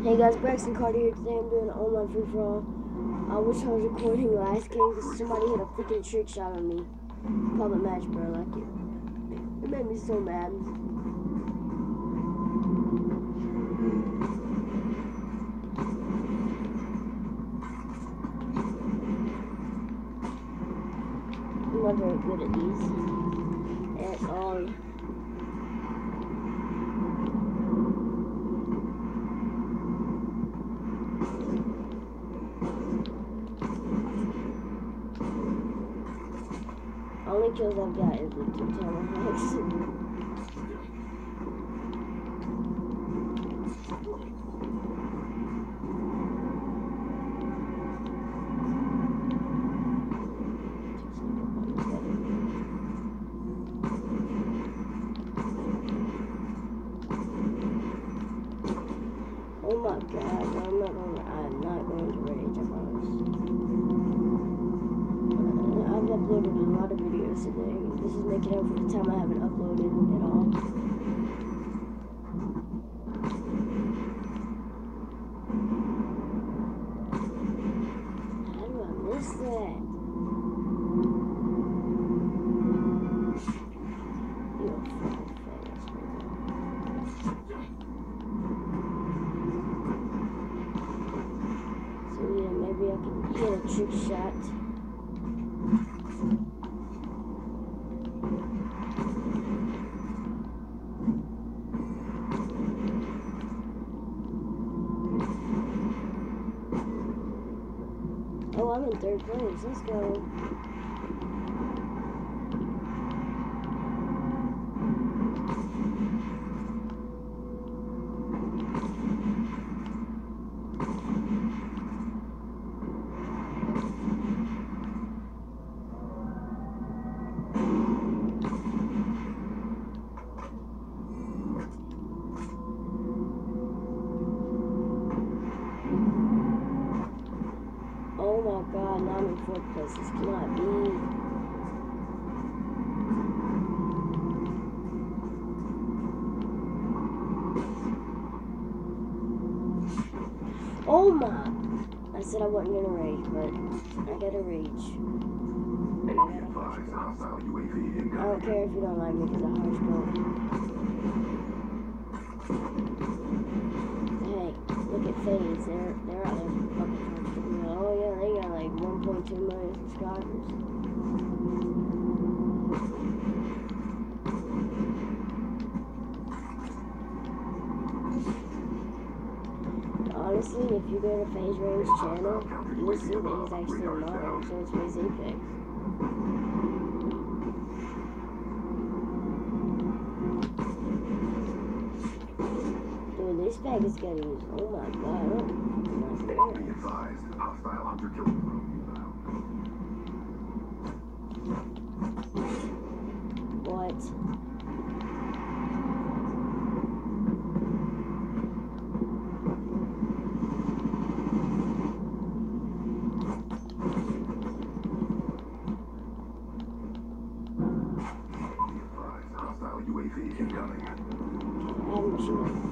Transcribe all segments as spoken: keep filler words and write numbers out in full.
Hey guys, Braxton Carter here. Today I'm doing an online free for all. I wish I was recording last game because somebody hit a freaking trick shot on me. Public match, bro. Like it. It made me so mad. I'm not very good at these at all. Only kills I've got is the two tomahawks. Oh my god, no, I'm not going to, I'm not going to rage, I promise. Uh, I've uploaded a lot of videos today. This is making up for the time I haven't uploaded at all. How do I miss that? You're fucking fast, so yeah, maybe I can get a trick shot. Oh, I'm in third place. Let's go. Oh my god, now I'm in fourth place. This cannot be. Oh my! I said I wasn't gonna rage, but I gotta rage. I gotta harsh I don't care if you don't like me because I harsh go. Hey, look at FaZe. They're, they're out there fucking harsh go. Oh yeah, they got like one point two million subscribers. Honestly, if you go to FaZe Rain's channel, you will see that he's actually a model, so it's FaZe Apex. Dude, this bag is getting used. Oh my god. Oh, be advised, hostile hunter killer drone. what? U A V incoming. I'm sure.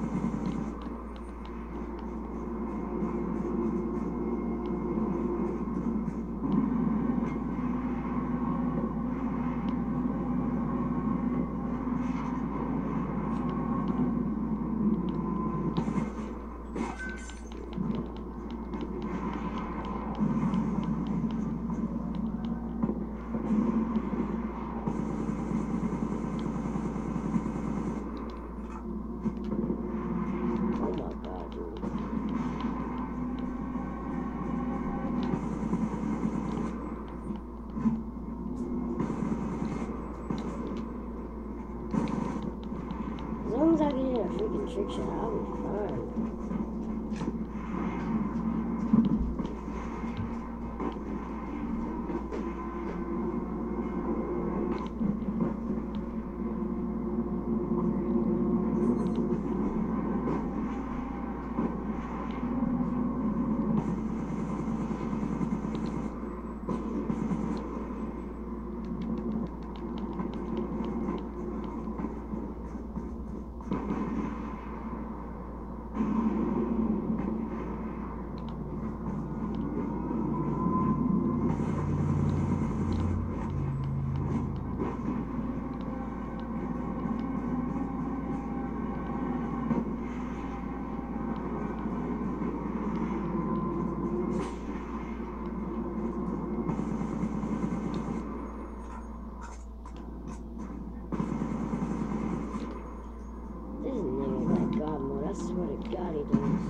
God, he does.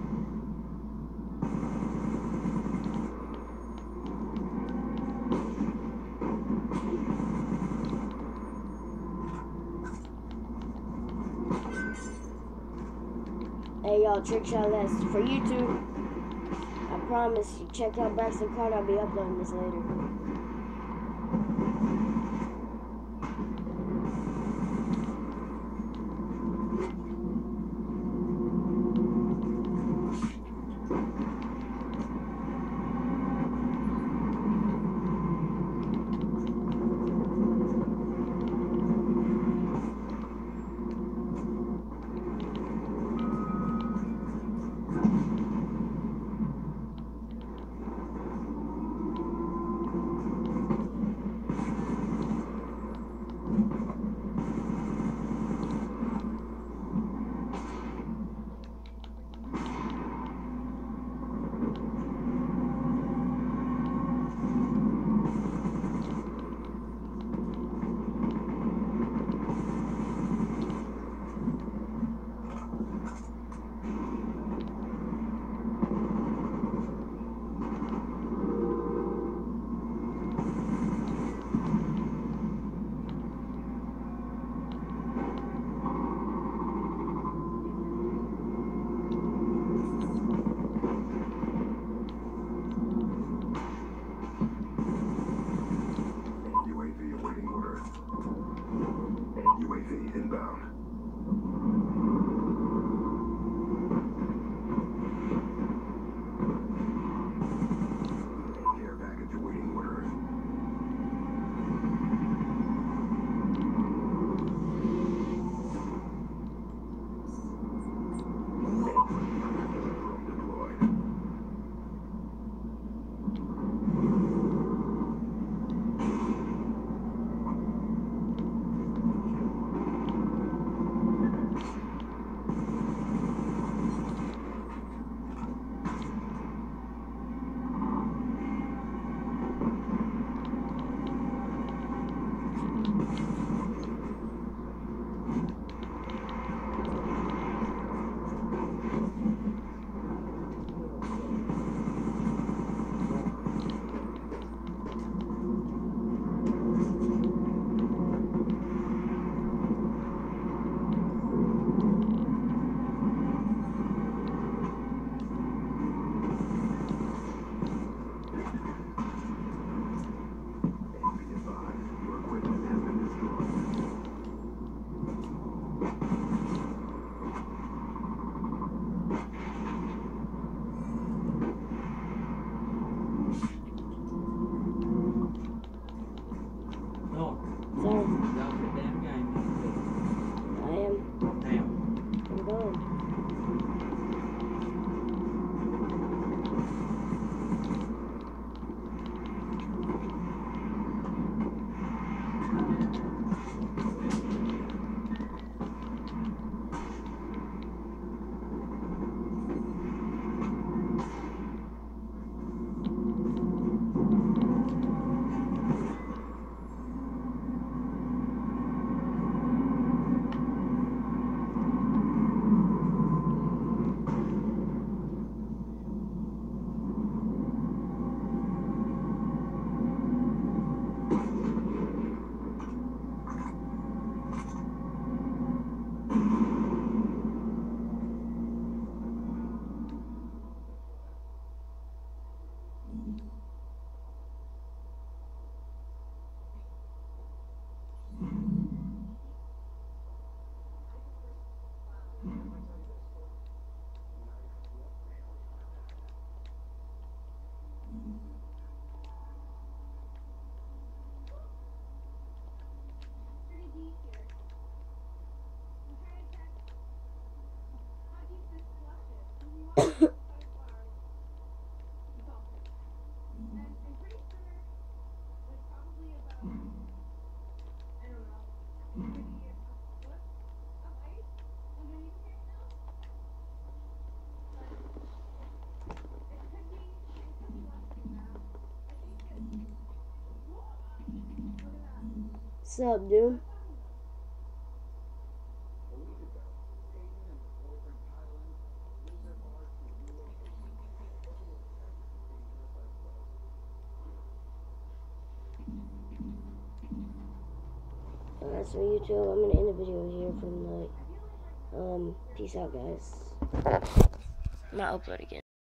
Hey, y'all, trick shot that's for YouTube. I promise you, check out Braxton Carter. I'll be uploading this later. U A V awaiting orders. U A V inbound. Care package awaiting orders. Drone deployed. Be advised, your equipment has been destroyed. No, Sorry, that was a damn game. I am. Damn. I'm going. What's up, dude? A week ago, Peyton and her boyfriend Kylan Alright, so YouTube, I'm gonna end the video here for the night. Um, peace out, guys. I'm not upload again.